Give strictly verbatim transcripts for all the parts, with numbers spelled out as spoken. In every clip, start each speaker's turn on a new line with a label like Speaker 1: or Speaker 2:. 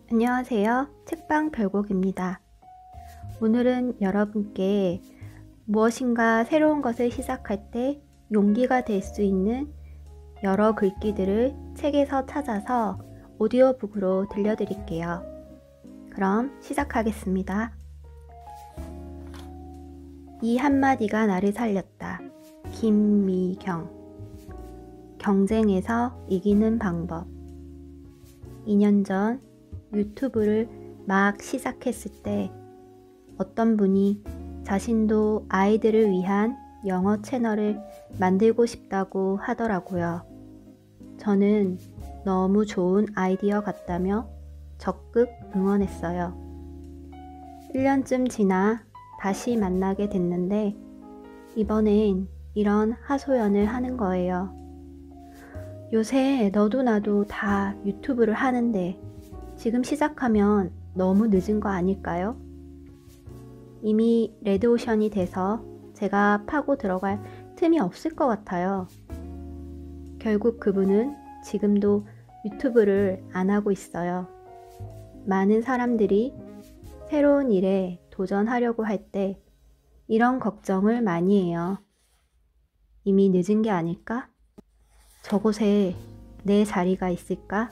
Speaker 1: 안녕하세요. 책방 별곡입니다. 오늘은 여러분께 무엇인가 새로운 것을 시작할 때 용기가 될 수 있는 여러 글귀들을 책에서 찾아서 오디오북으로 들려드릴게요. 그럼 시작하겠습니다. 이 한마디가 나를 살렸다. 김미경. 경쟁에서 이기는 방법. 이 년 전 유튜브를 막 시작했을 때 어떤 분이 자신도 아이들을 위한 영어 채널을 만들고 싶다고 하더라고요. 저는 너무 좋은 아이디어 같다며 적극 응원했어요. 일 년쯤 지나 다시 만나게 됐는데 이번엔 이런 하소연을 하는 거예요. 요새 너도 나도 다 유튜브를 하는데 지금 시작하면 너무 늦은 거 아닐까요? 이미 레드오션이 돼서 제가 파고 들어갈 틈이 없을 것 같아요. 결국 그분은 지금도 유튜브를 안 하고 있어요. 많은 사람들이 새로운 일에 도전하려고 할 때 이런 걱정을 많이 해요. 이미 늦은 게 아닐까? 저곳에 내 자리가 있을까?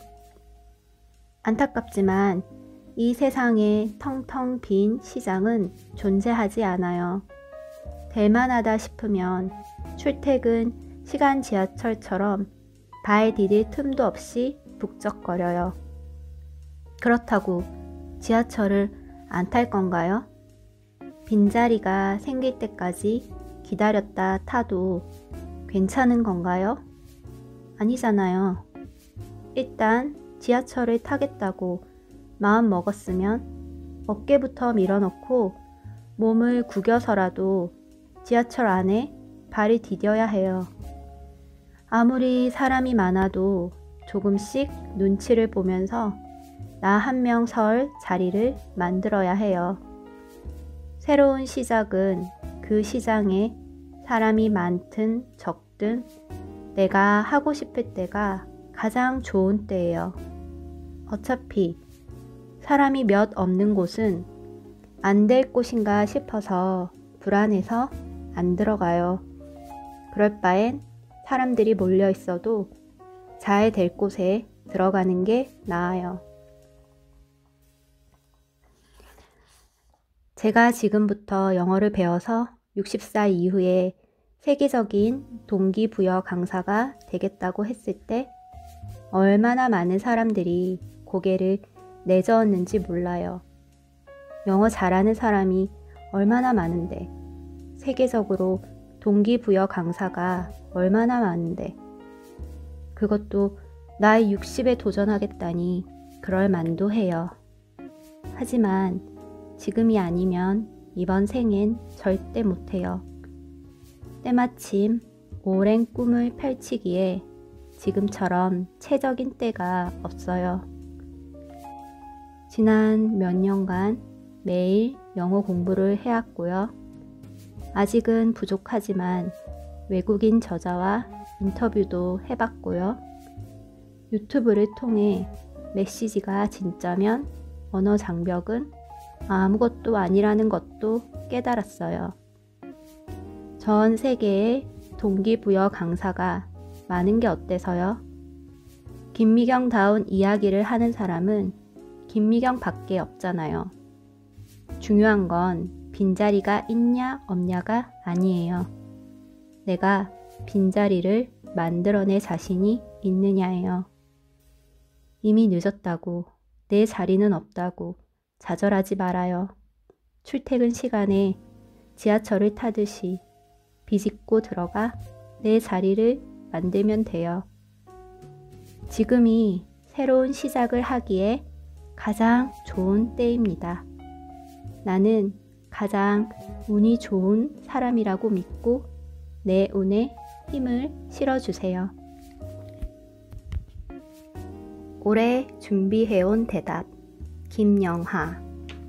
Speaker 1: 안타깝지만 이 세상에 텅텅 빈 시장은 존재하지 않아요. 될 만하다 싶으면 출퇴근 시간 지하철처럼 발 디딜 틈도 없이 북적거려요. 그렇다고 지하철을 안 탈 건가요? 빈자리가 생길 때까지 기다렸다 타도 괜찮은 건가요? 아니잖아요. 일단 지하철을 타겠다고 마음 먹었으면 어깨부터 밀어넣고 몸을 구겨서라도 지하철 안에 발을 디뎌야 해요. 아무리 사람이 많아도 조금씩 눈치를 보면서 나 한 명 설 자리를 만들어야 해요. 새로운 시작은 그 시장에 사람이 많든 적든 내가 하고 싶을 때가 가장 좋은 때예요. 어차피 사람이 몇 없는 곳은 안 될 곳인가 싶어서 불안해서 안 들어가요. 그럴 바엔 사람들이 몰려 있어도 잘 될 곳에 들어가는 게 나아요. 제가 지금부터 영어를 배워서 육십 살 이후에 세계적인 동기부여 강사가 되겠다고 했을 때 얼마나 많은 사람들이 고개를 내저었는지 몰라요. 영어 잘하는 사람이 얼마나 많은데, 세계적으로 동기부여 강사가 얼마나 많은데, 그것도 나이 육십에 도전하겠다니 그럴 만도 해요. 하지만 지금이 아니면 이번 생엔 절대 못해요. 때마침 오랜 꿈을 펼치기에 지금처럼 최적인 때가 없어요. 지난 몇 년간 매일 영어 공부를 해왔고요. 아직은 부족하지만 외국인 저자와 인터뷰도 해봤고요. 유튜브를 통해 메시지가 진짜면 언어 장벽은 아무것도 아니라는 것도 깨달았어요. 전 세계에 동기부여 강사가 많은 게 어때서요? 김미경다운 이야기를 하는 사람은 김미경 밖에 없잖아요. 중요한 건 빈자리가 있냐 없냐가 아니에요. 내가 빈자리를 만들어낼 자신이 있느냐예요. 이미 늦었다고, 내 자리는 없다고 좌절하지 말아요. 출퇴근 시간에 지하철을 타듯이 비집고 들어가 내 자리를 만들면 돼요. 지금이 새로운 시작을 하기에 가장 좋은 때입니다. 나는 가장 운이 좋은 사람이라고 믿고 내 운에 힘을 실어주세요. 올해 준비해온 대답. 김영하.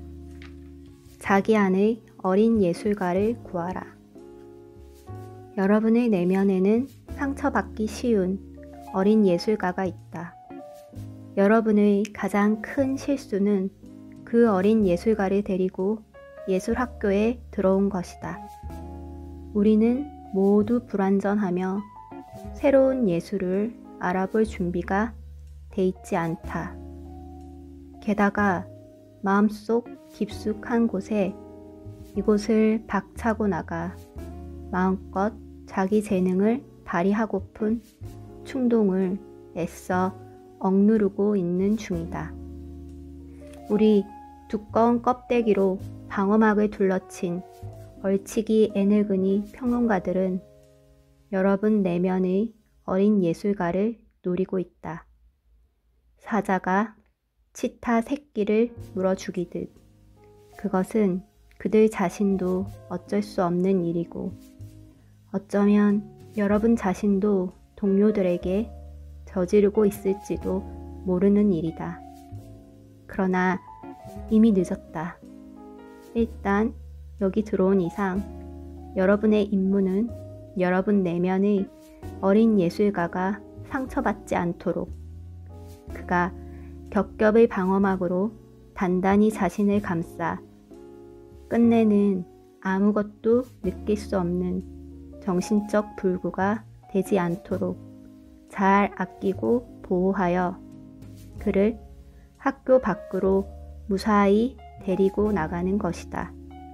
Speaker 1: 자기 안의 어린 예술가를 구하라. 여러분의 내면에는 상처받기 쉬운 어린 예술가가 있다. 여러분의 가장 큰 실수는 그 어린 예술가를 데리고 예술학교에 들어온 것이다. 우리는 모두 불완전하며 새로운 예술을 알아볼 준비가 돼 있지 않다. 게다가 마음속 깊숙한 곳에 이곳을 박차고 나가 마음껏 자기 재능을 발휘하고픈 충동을 애써 억누르고 있는 중이다. 우리 두꺼운 껍데기로 방어막을 둘러친 얼치기 애늙은이 평론가들은 여러분 내면의 어린 예술가를 노리고 있다. 사자가 치타 새끼를 물어 죽이듯 그것은 그들 자신도 어쩔 수 없는 일이고 어쩌면 여러분 자신도 동료들에게 저지르고 있을지도 모르는 일이다. 그러나 이미 늦었다. 일단 여기 들어온 이상 여러분의 임무는 여러분 내면의 어린 예술가가 상처받지 않도록 그가 겹겹의 방어막으로 단단히 자신을 감싸 끝내는 아무것도 느낄 수 없는 정신적 불구가 되지 않도록 잘 아끼고 보호하여 그를 학교 밖으로 무사히 데리고 나가는 것이다.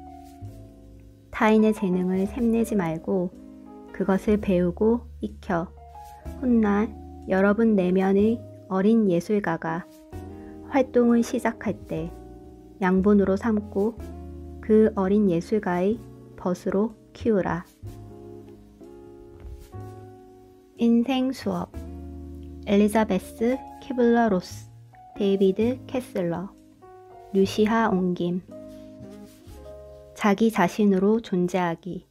Speaker 1: 타인의 재능을 샘내지 말고 그것을 배우고 익혀 훗날 여러분 내면의 어린 예술가가 활동을 시작할 때 양분으로 삼고 그 어린 예술가의 벗으로 키우라. 인생 수업 엘리자베스 키블러 로스, 데이비드 캐슬러, 류시하 옹김. 자기 자신으로 존재하기.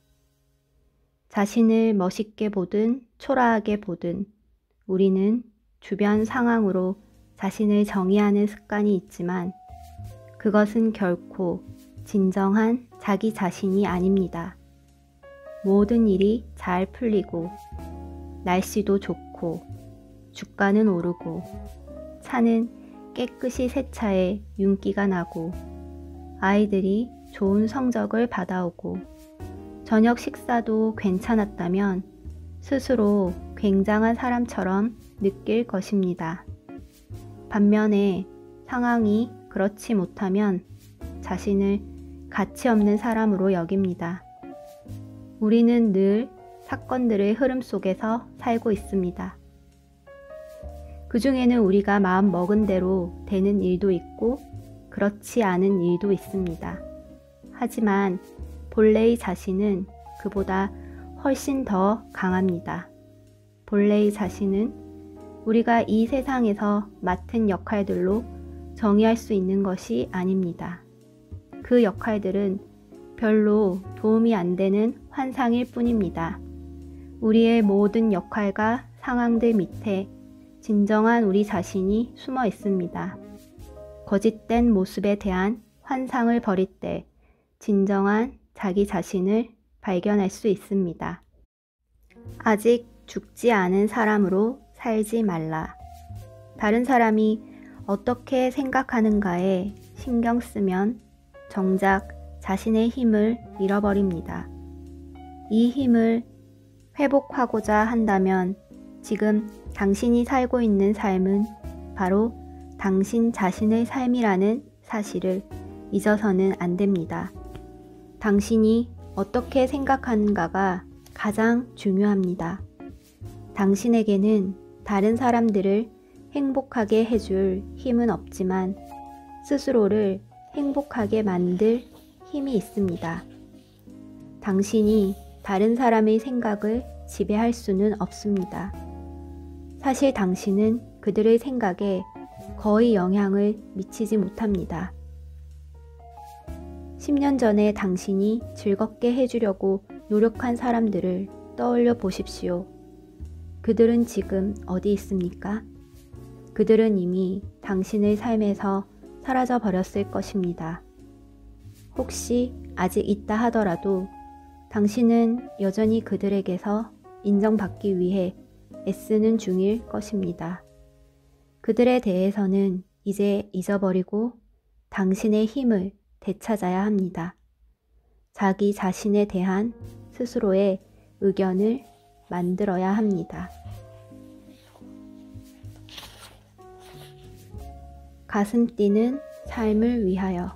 Speaker 1: 자신을 멋있게 보든 초라하게 보든 우리는 주변 상황으로 자신을 정의하는 습관이 있지만 그것은 결코 진정한 자기 자신이 아닙니다. 모든 일이 잘 풀리고 날씨도 좋고 주가는 오르고 차는 깨끗이 세차해 윤기가 나고 아이들이 좋은 성적을 받아오고 저녁 식사도 괜찮았다면 스스로 굉장한 사람처럼 느낄 것입니다. 반면에 상황이 그렇지 못하면 자신을 가치 없는 사람으로 여깁니다. 우리는 늘 사건들의 흐름 속에서 살고 있습니다. 그 중에는 우리가 마음 먹은 대로 되는 일도 있고 그렇지 않은 일도 있습니다. 하지만 본래의 자신은 그보다 훨씬 더 강합니다. 본래의 자신은 우리가 이 세상에서 맡은 역할들로 정의할 수 있는 것이 아닙니다. 그 역할들은 별로 도움이 안 되는 환상일 뿐입니다. 우리의 모든 역할과 상황들 밑에 진정한 우리 자신이 숨어 있습니다. 거짓된 모습에 대한 환상을 버릴 때 진정한 자기 자신을 발견할 수 있습니다. 아직 죽지 않은 사람으로 살지 말라. 다른 사람이 어떻게 생각하는가에 신경 쓰면 정작 자신의 힘을 잃어버립니다. 이 힘을 회복하고자 한다면 지금 당신이 살고 있는 삶은 바로 당신 자신의 삶이라는 사실을 잊어서는 안 됩니다. 당신이 어떻게 생각하는가가 가장 중요합니다. 당신에게는 다른 사람들을 행복하게 해줄 힘은 없지만 스스로를 행복하게 만들 힘이 있습니다. 당신이 다른 사람의 생각을 지배할 수는 없습니다. 사실 당신은 그들의 생각에 거의 영향을 미치지 못합니다. 십 년 전에 당신이 즐겁게 해주려고 노력한 사람들을 떠올려 보십시오. 그들은 지금 어디 있습니까? 그들은 이미 당신의 삶에서 사라져 버렸을 것입니다. 혹시 아직 있다 하더라도 당신은 여전히 그들에게서 인정받기 위해 애쓰는 중일 것입니다. 그들에 대해서는 이제 잊어버리고 당신의 힘을 되찾아야 합니다. 자기 자신에 대한 스스로의 의견을 만들어야 합니다. 가슴 뛰는 삶을 위하여.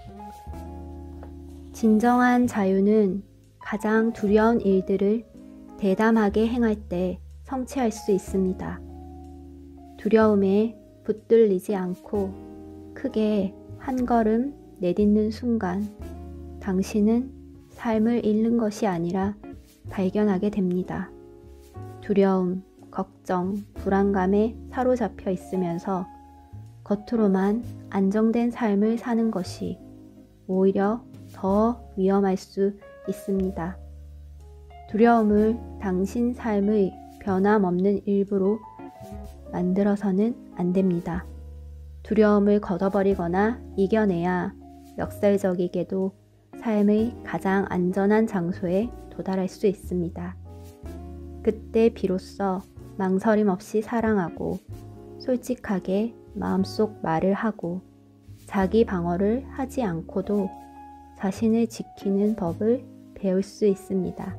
Speaker 1: 진정한 자유는 가장 두려운 일들을 대담하게 행할 때 성취할 수 있습니다. 두려움에 붙들리지 않고 크게 한 걸음 내딛는 순간 당신은 삶을 잃는 것이 아니라 발견하게 됩니다. 두려움, 걱정, 불안감에 사로잡혀 있으면서 겉으로만 안정된 삶을 사는 것이 오히려 더 위험할 수 있습니다. 두려움을 당신 삶의 변함없는 일부로 만들어서는 안 됩니다. 두려움을 걷어버리거나 이겨내야 역설적이게도 삶의 가장 안전한 장소에 도달할 수 있습니다. 그때 비로소 망설임 없이 사랑하고 솔직하게 마음속 말을 하고 자기 방어를 하지 않고도 자신을 지키는 법을 배울 수 있습니다.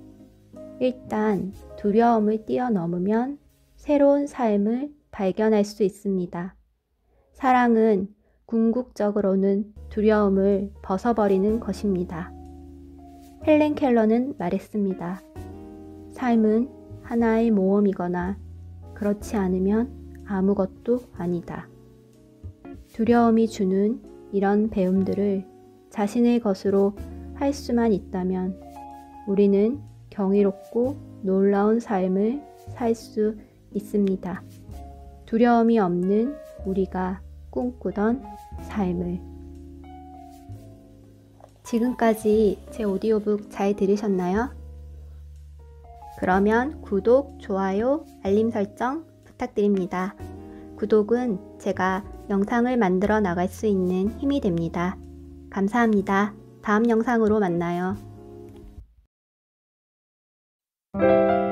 Speaker 1: 일단 두려움을 뛰어넘으면 새로운 삶을 발견할 수 있습니다. 사랑은 궁극적으로는 두려움을 벗어버리는 것입니다. 헬렌 켈러는 말했습니다. 삶은 하나의 모험이거나 그렇지 않으면 아무것도 아니다. 두려움이 주는 이런 배움들을 자신의 것으로 할 수만 있다면 우리는 경이롭고 놀라운 삶을 살 수 있습니다. 두려움이 없는 우리가 꿈꾸던 삶을. 지금까지 제 오디오북 잘 들으셨나요? 그러면 구독, 좋아요, 알림 설정 부탁드립니다. 구독은 제가 영상을 만들어 나갈 수 있는 힘이 됩니다. 감사합니다. 다음 영상으로 만나요.